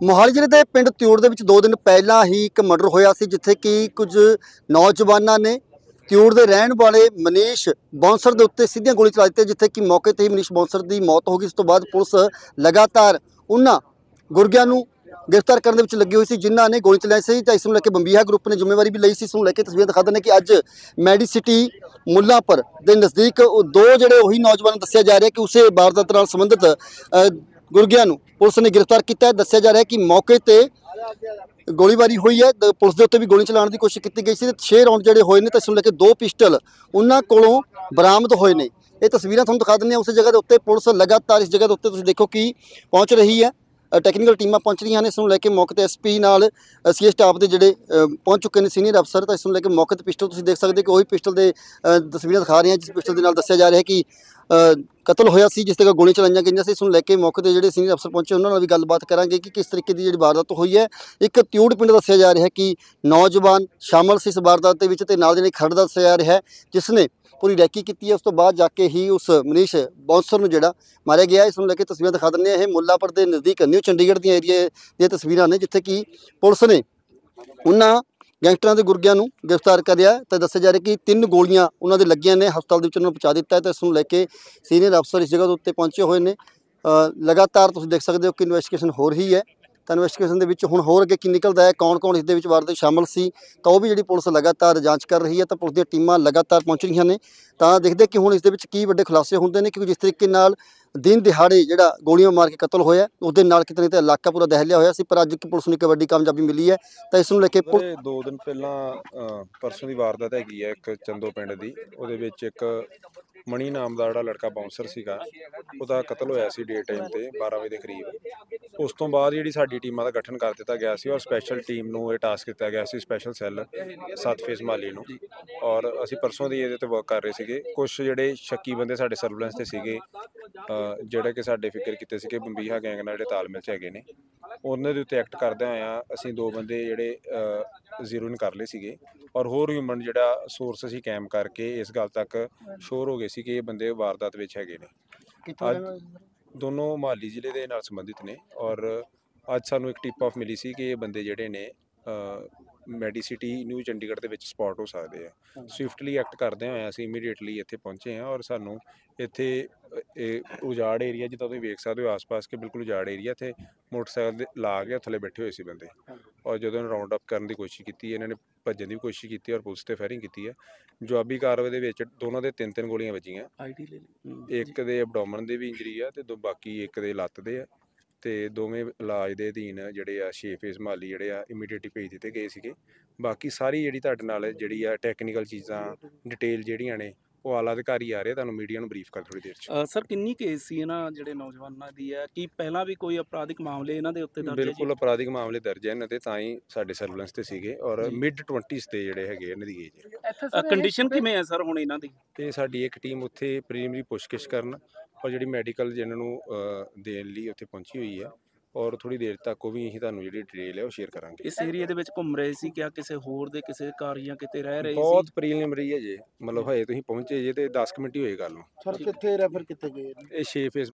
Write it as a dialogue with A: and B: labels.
A: ਮੋਹਾਲੀ ਜ਼ਿਲ੍ਹੇ ਦੇ ਪਿੰਡ ਤਿਊੜ ਦੇ ਵਿੱਚ 2 ਦਿਨ ਪਹਿਲਾਂ ਹੀ ਇੱਕ ਮਰਡਰ ਹੋਇਆ ਸੀ, ਜਿੱਥੇ ਕਿ ਕੁਝ ਨੌਜਵਾਨਾਂ ਨੇ ਤਿਊੜ ਦੇ ਰਹਿਣ ਵਾਲੇ ਮਨੀਸ਼ ਬੌਂਸਰ ਦੇ ਉੱਤੇ ਸਿੱਧੀਆਂ ਗੋਲੀ ਚਲਾ ਦਿੱਤੀ, ਜਿੱਥੇ ਕਿ ਮੌਕੇ ਤੇ ਹੀ ਮਨੀਸ਼ ਬੌਂਸਰ ਦੀ ਮੌਤ ਹੋ ਗਈ। ਇਸ ਤੋਂ ਬਾਅਦ ਪੁਲਿਸ ਲਗਾਤਾਰ ਉਹਨਾਂ ਗੁਰਗਿਆਂ ਨੂੰ गिरफ्तार करने ਵਿੱਚ ਲੱਗੀ ਹੋਈ ਸੀ ਜਿਨ੍ਹਾਂ ਨੇ ਗੋਲੀ ਚਲਾਈ ਸੀ। ਤਾਂ ਇਸ ਨੂੰ ਲੈ ਕੇ ਬੰਬੀਹਾ ਗਰੁੱਪ ਨੇ ਜ਼ਿੰਮੇਵਾਰੀ ਵੀ ਲਈ ਸੀ। ਇਸ ਨੂੰ ਲੈ ਕੇ ਤਸਵੀਰਾਂ ਦਿਖਾ ਦਿੰਦੇ ਕਿ ਅੱਜ ਮੈਡੀਸਿਟੀ ਮੁੱਲਾਂਪੁਰ ਦੇ ਨਜ਼ਦੀਕ ਦੋ ਜਿਹੜੇ ਉਹੀ ਨੌਜਵਾਨ ਦੱਸਿਆ ਜਾ ਰਿਹਾ ਕਿ ਉਸੇ ਵਾਰਦਾਤ ਨਾਲ ਸੰਬੰਧਿਤ ਗੁਰਗਿਆਂ ਨੂੰ ਪੁਲਿਸ ਨੇ गिरफ्तार ਕੀਤਾ है। ਦੱਸਿਆ ਜਾ ਰਿਹਾ ਕਿ ਮੌਕੇ ਤੇ ਗੋਲੀਬਾਰੀ ਹੋਈ ਹੈ, ਪੁਲਿਸ ਦੇ ਉੱਤੇ ਵੀ ਗੋਲੀ ਚਲਾਉਣ ਦੀ ਕੋਸ਼ਿਸ਼ ਕੀਤੀ ਗਈ ਸੀ। 6 ਰਾਉਂਡ ਜਿਹੜੇ ਹੋਏ ਨੇ ਤਾਂ ਇਸ ਨੂੰ ਲੈ ਕੇ 2 ਪਿਸਟਲ ਉਹਨਾਂ ਕੋਲੋਂ ਬਰਾਮਦ ਹੋਏ ਨੇ। ਇਹ ਤਸਵੀਰਾਂ ਤੁਹਾਨੂੰ ਦਿਖਾ ਦਿੰਦੇ ਹਾਂ। ਉਸ ਜਗ੍ਹਾ ਦੇ ਉੱਤੇ ਪੁਲਿਸ ਲਗਾਤਾਰ ਇਸ ਜਗ੍ਹਾ ਦੇ ਉੱਤੇ ਤੁਸੀਂ ਦੇਖੋ ਕਿ ਪਹੁੰਚ ਰਹੀ ਹੈ, ਟੈਕਨੀਕਲ ਟੀਮਾਂ ਪਹੁੰਚ ਰਹੀਆਂ ਨੇ। ਇਸ ਨੂੰ ਲੈ ਕੇ ਮੌਕੇ ਤੇ ਐਸਪੀ ਨਾਲ ਸੀਏ ਸਟਾਫ ਦੇ ਜਿਹੜੇ ਪਹੁੰਚ ਚੁੱਕੇ ਨੇ ਸੀਨੀਅਰ ਅਫਸਰ। ਤਾਂ ਇਸ ਨੂੰ ਲੈ ਕੇ ਮੌਕੇ ਤੇ ਪਿਸਟਲ ਤੁਸੀਂ ਦੇਖ ਸਕਦੇ ਕਿ ਉਹੀ ਪਿਸਟਲ ਦੇ ਤਸਵੀਰਾਂ ਦਿਖਾ ਰਹੇ ਹਾਂ ਜਿਸ ਪਿਸਟਲ ਦੇ ਨਾਲ ਦੱਸਿਆ ਜਾ ਰਿਹਾ ਕਿ ਕਤਲ ਹੋਇਆ ਸੀ, ਜਿਸ ਤੇ ਗੋਲੀਆਂ ਚਲਾਈਆਂ ਗਈਆਂ ਸੀ। ਇਸ ਨੂੰ ਲੈ ਕੇ ਮੌਕੇ ਤੇ ਜਿਹੜੇ ਸੀਨੀਅਰ ਅਫਸਰ ਪਹੁੰਚੇ ਉਹਨਾਂ ਨਾਲ ਵੀ ਗੱਲਬਾਤ ਕਰਾਂਗੇ ਕਿ ਕਿਸ ਤਰੀਕੇ ਦੀ ਜਿਹੜੀ ਵਾਰਦਾਤ ਹੋਈ ਹੈ। ਇੱਕ ਤਿਊੜ ਪਿੰਡ ਦੱਸਿਆ ਜਾ ਰਿਹਾ ਕਿ ਨੌਜਵਾਨ ਸ਼ਾਮਲ ਸੀ ਇਸ ਵਾਰਦਾਤ ਦੇ ਵਿੱਚ, ਤੇ ਨਾਲ ਜਿਹੜੀ ਖਰੜ ਦੱਸਿਆ ਜਾ ਰਿਹਾ ਜਿਸ ਨੇ पूरी रैकी की है। उस तो बाद जाके ही उस मनीष बौंसर ਨੂੰ ਜਿਹੜਾ ਮਾਰਿਆ ਗਿਆ। ਇਸ ਨੂੰ ਲੈ ਕੇ ਤਸਵੀਰਾਂ ਦਿਖਾ ਦਿੰਦੇ ਹਾਂ। ਇਹ ਮੁੱਲਾਂਪੁਰ ਦੇ ਨਜ਼ਦੀਕ ਨਿਊ ਚੰਡੀਗੜ੍ਹ ਦੀਆਂ ਏਰੀਆ ਦੀਆਂ ਤਸਵੀਰਾਂ ਨੇ, ਜਿੱਥੇ ਕਿ ਪੁਲਿਸ ਨੇ ਉਹਨਾਂ ਗੈਂਗਸਟਰਾਂ ਦੇ ਗੁਰਗਿਆਂ ਨੂੰ ਗ੍ਰਿਫਤਾਰ ਕਰਿਆ। ਤਾਂ ਦੱਸਿਆ ਜਾ ਰਿਹਾ ਕਿ 3 ਗੋਲੀਆਂ ਉਹਨਾਂ ਦੇ ਲੱਗੀਆਂ ਨੇ, ਹਸਪਤਾਲ ਦੇ ਵਿੱਚ ਉਹਨਾਂ ਨੂੰ ਪਹੁੰਚਾ ਦਿੱਤਾ ਹੈ। ਤਾਂ ਇਸ ਨੂੰ ਲੈ ਕੇ ਸੀਨੀਅਰ ਅਫਸਰ ਇਸ ਜਗ੍ਹਾ ਦੇ ਉੱਤੇ ਪਹੁੰਚੇ ਹੋਏ ਨੇ। ਲਗਾਤਾਰ ਤੁਸੀਂ ਦੇਖ ਸਕਦੇ ਹੋ ਕਿ ਇਨਵੈਸਟੀਗੇਸ਼ਨ ਹੋ ਰਹੀ ਹੈ। ਤਾਂ ਇਨਵੈਸਟੀਗੇਸ਼ਨ ਦੇ ਵਿੱਚ ਹੁਣ ਹੋਰ ਅੱਗੇ ਕੀ ਨਿਕਲਦਾ ਹੈ, ਕੌਣ ਕੌਣ ਇਸ ਦੇ ਵਿੱਚ ਵਾਰਦਾਤ ਸ਼ਾਮਲ ਸੀ, ਤਾਂ ਉਹ ਵੀ ਜਿਹੜੀ ਪੁਲਿਸ ਲਗਾਤਾਰ ਜਾਂਚ ਕਰ ਰਹੀ ਹੈ। ਤਾਂ ਪੁਲਿਸ ਦੀਆਂ ਟੀਮਾਂ ਲਗਾਤਾਰ ਪਹੁੰਚ ਰਹੀਆਂ ਨੇ। ਤਾਂ ਦੇਖਦੇ ਕਿ ਹੁਣ ਇਸ ਦੇ ਵਿੱਚ ਕੀ ਵੱਡੇ ਖੁਲਾਸੇ ਹੁੰਦੇ ਨੇ, ਕਿਉਂਕਿ ਜਿਸ ਤਰੀਕੇ ਨਾਲ ਦਿਨ ਦਿਹਾੜੇ ਜਿਹੜਾ ਗੋਲੀਆਂ ਮਾਰ ਕੇ ਕਤਲ ਹੋਇਆ ਉਹਦੇ ਨਾਲ ਕਿਤੇ ਨਾ ਕਿਤੇ ਇਲਾਕਾ ਪੂਰਾ ਦਹਿਲਿਆ ਹੋਇਆ ਸੀ। ਪਰ ਅੱਜ ਪੁਲਿਸ ਨੂੰ ਇੱਕ ਵੱਡੀ ਕਾਮਯਾਬੀ ਮਿਲੀ ਹੈ। ਤਾਂ ਇਸ ਨੂੰ ਲੈ ਕੇ
B: 2 ਦਿਨ ਪਹਿਲਾਂ ਪਰਸੋਂ ਦੀ ਵਾਰਦਾਤ ਹੈਗੀ ਹੈ ਇੱਕ ਚੰਦੋ ਪਿੰਡ ਦੀ। ਉਹਦੇ ਵਿੱਚ ਇੱਕ ਮਣੀ ਨਾਮ ਦਾ ਜਿਹੜਾ ਲੜਕਾ ਬਾਉਂਸਰ ਸੀਗਾ, ਉਹਦਾ ਕਤਲ ਹੋਇਆ ਸੀ ਡੇ ਟਾਈਮ ਤੇ 12 ਵਜੇ ਦੇ ਕਰੀਬ। ਉਸ ਤੋਂ ਬਾਅਦ ਜਿਹੜੀ ਸਾਡੀ ਟੀਮਾਂ ਦਾ ਗਠਨ ਕਰ ਦਿੱਤਾ ਗਿਆ ਸੀ ਔਰ ਸਪੈਸ਼ਲ ਟੀਮ ਨੂੰ ਇਹ ਟਾਸਕ ਦਿੱਤਾ ਗਿਆ ਸੀ, ਸਪੈਸ਼ਲ ਸੈੱਲ 7 ਫੇਸ ਮਾਲੀ ਨੂੰ। ਔਰ ਅਸੀਂ ਪਰਸੋਂ ਦੀ ਇਹਦੇ ਤੇ ਵਰਕ ਕਰ ਰਹੇ ਸੀਗੇ। ਕੁਝ ਜਿਹੜੇ ਸ਼ੱਕੀ ਬੰਦੇ ਸਾਡੇ ਸਰਵੇਲੈਂਸ ਤੇ ਸੀਗੇ, ਜਿਹੜੇ ਕਿ ਸਾਡੇ ਫਿਕਰ ਕੀਤੇ ਸੀਗੇ ਬੰਬੀਹਾ ਗੈਂਗ ਨਾਲ ਜਿਹੜੇ ਤਾਲਮੇਲ 'ਚ ਹੈਗੇ ਨੇ, ਉਹਨਾਂ ਦੇ ਉੱਤੇ ਐਕਟ ਕਰਦਿਆਂ ਹੋਇਆਂ ਅਸੀਂ 2 ਬੰਦੇ ਜਿਹੜੇ ਜ਼ੀਰੋ ਇਨ ਕਰ ਲਏ ਸੀਗੇ। ਔਰ ਹੋਰ ਹਿਊਮਨ ਜਿਹੜਾ ਸੋਰਸ ਅਸੀਂ ਕੈਮ ਕਰਕੇ ਇਸ ਗੱਲ ਤੱਕ ਸ਼ੋਰ ਹੋ ਗਏ ਸੀ ਕਿ ਇਹ ਬੰਦੇ ਵਾਰਦਾਤ ਵਿੱਚ ਹੈਗੇ ਨੇ। ਅੱਜ ਦੋਨੋਂ ਮੋਹਾਲੀ ਜ਼ਿਲ੍ਹੇ ਦੇ ਨਾਲ ਸੰਬੰਧਿਤ ਨੇ। ਔਰ ਅੱਜ ਸਾਨੂੰ ਇੱਕ ਟਿਪ ਆਫ ਮਿਲੀ ਸੀ ਕਿ ਇਹ ਬੰਦੇ ਜਿਹੜੇ ਨੇ ਮੈਡੀਸਿਟੀ ਨਿਊ ਚੰਡੀਗੜ੍ਹ ਦੇ ਵਿੱਚ ਸਪੌਟ ਹੋ ਸਕਦੇ ਆ। ਸਵਿਫਟਲੀ ਐਕਟ ਕਰਦੇ ਹੋਏ ਅਸੀਂ ਇਮੀਡੀਏਟਲੀ ਇੱਥੇ ਪਹੁੰਚੇ ਹਾਂ। ਔਰ ਸਾਨੂੰ ਇੱਥੇ ਇਹ ਉਜਾੜ ਏਰੀਆ ਜਿੱਦਾਂ ਤੁਸੀਂ ਵੇਖ ਸਕਦੇ ਹੋ ਆਸ-ਪਾਸ ਕਿ ਬਿਲਕੁਲ ਉਜਾੜ ਏਰੀਆ, ਇੱਥੇ ਮੋਟਰਸਾਈਕਲ ਦੇ ਲਾ ਕੇ ਥੱਲੇ ਬੈਠੇ ਹੋਏ ਸੀ ਬੰਦੇ। ਔਰ ਜਦੋਂ ਇਹਨਾਂ ਰਾਉਂਡ ਅਪ ਕਰਨ ਦੀ ਕੋਸ਼ਿਸ਼ ਕੀਤੀ, ਇਹਨਾਂ ਨੇ ਭੱਜਣ ਦੀ ਵੀ ਕੋਸ਼ਿਸ਼ ਕੀਤੀ ਔਰ ਪੁਲਿਸ ਤੇ ਫਾਇਰਿੰਗ ਕੀਤੀ ਹੈ। ਜਵਾਬੀ ਕਾਰਵਾਈ ਦੇ ਵਿੱਚ ਦੋਨਾਂ ਦੇ 3-3 ਗੋਲੀਆਂ ਵੱਜੀਆਂ। ਇੱਕ ਦੇ ਐਬਡੋਮਨ ਦੇ ਵੀ ਇੰਜਰੀ ਆ ਤੇ ਬਾਕੀ ਇੱਕ ਦੇ ਲੱਤ ਦੇ ਆ। ਤੇ ਦੋਵੇਂ ਇਲਾਜ ਦੇ ਅਧੀਨ ਜਿਹੜੇ ਆ 6 ਫੇਸ ਮਾਲੀ ਜਿਹੜੇ ਆ ਇਮੀਡੀਏਟਲੀ ਭੇਜ ਦਿੱਤੇ ਗਏ ਸੀਗੇ। ਬਾਕੀ ਸਾਰੀ ਜਿਹੜੀ ਤੁਹਾਡੇ ਨਾਲ ਜਿਹੜੀ ਆ ਟੈਕਨੀਕਲ ਚੀਜ਼ਾਂ ਡਿਟੇਲ ਜਿਹੜੀਆਂ ਨੇ ਉਹ ਆਲਾ ਅਧਿਕਾਰੀ ਆ ਰਹੇ, ਤੁਹਾਨੂੰ ਮੀਡੀਆ ਨੂੰ ਬਰੀਫ ਕਰ ਥੋੜੀ ਦੇਰ 'ਚ।
C: ਸਰ ਕਿੰਨੀ ਕੇਸ ਸੀ ਇਹਨਾਂ ਜਿਹੜੇ ਨੌਜਵਾਨਾਂ ਦੀ ਹੈ, ਕੀ ਪਹਿਲਾਂ ਵੀ ਕੋਈ ਅਪਰਾਧਿਕ ਮਾਮਲੇ ਇਹਨਾਂ ਦੇ ਉੱਤੇ ਦਰਜ ਹੈ?
B: ਬਿਲਕੁਲ ਅਪਰਾਧਿਕ ਮਾਮਲੇ ਦਰਜ ਹੈ ਇਹਨਾਂ ਤੇ, ਤਾਂ ਹੀ ਸਾਡੇ ਸਰਵੇਲੈਂਸ ਤੇ ਸੀਗੇ। ਔਰ ਮਿਡ 20s ਤੇ ਜਿਹੜੇ ਹੈਗੇ ਇਹਨਾਂ ਦੀ ਏਜ।
C: ਕੰਡੀਸ਼ਨ ਕਿਵੇਂ ਹੈ ਸਰ ਹੁਣ ਇਹਨਾਂ ਦੀ?
B: ਤੇ ਸਾਡੀ ਇੱਕ ਟੀਮ ਉੱਥੇ ਪ੍ਰੀਲਿਮਰੀ ਪੁੱਛਗਿੱਛ ਕਰਨ ਔਰ ਜਿਹੜੀ ਮੈਡੀਕਲ ਜਿਹਨਾਂ ਨੂੰ ਦੇਣ ਲਈ ਉੱਥੇ ਪਹੁੰਚੀ ਹੋਈ ਆ। ਔਰ ਥੋੜੀ ਦੇਰ ਤੱਕ ਉਹ ਵੀ ਅਸੀਂ ਤੁਹਾਨੂੰ ਜਿਹੜੀ ਡਿਟੇਲ ਹੈ ਉਹ ਸ਼ੇਅਰ ਕਰਾਂਗੇ।
C: ਇਸ ਏਰੀਆ ਦੇ ਵਿੱਚ ਘੁੰਮ ਰਹੇ ਸੀ, ਕਿਆ ਕਿਸੇ ਹੋਰ ਦੇ ਕਿਸੇ ਘਰ ਜਾਂ ਕਿਤੇ ਰਹਿ ਰਹੇ ਸੀ?
B: ਬਹੁਤ ਪ੍ਰੀਲਿਮਰੀ ਹੈ ਜੇ, ਮਤਲਬ ਹਜੇ ਤੁਸੀਂ ਪਹੁੰਚੇ ਜੇ ਤੇ 10 ਮਿੰਟ ਹੀ ਹੋਏ ਗੱਲ ਨੂੰ।
D: ਸਰ ਕਿੱਥੇ ਰੈਫਰ ਕੀਤੇ ਗਏ?
B: ਇਹ 6 ਫੇਸ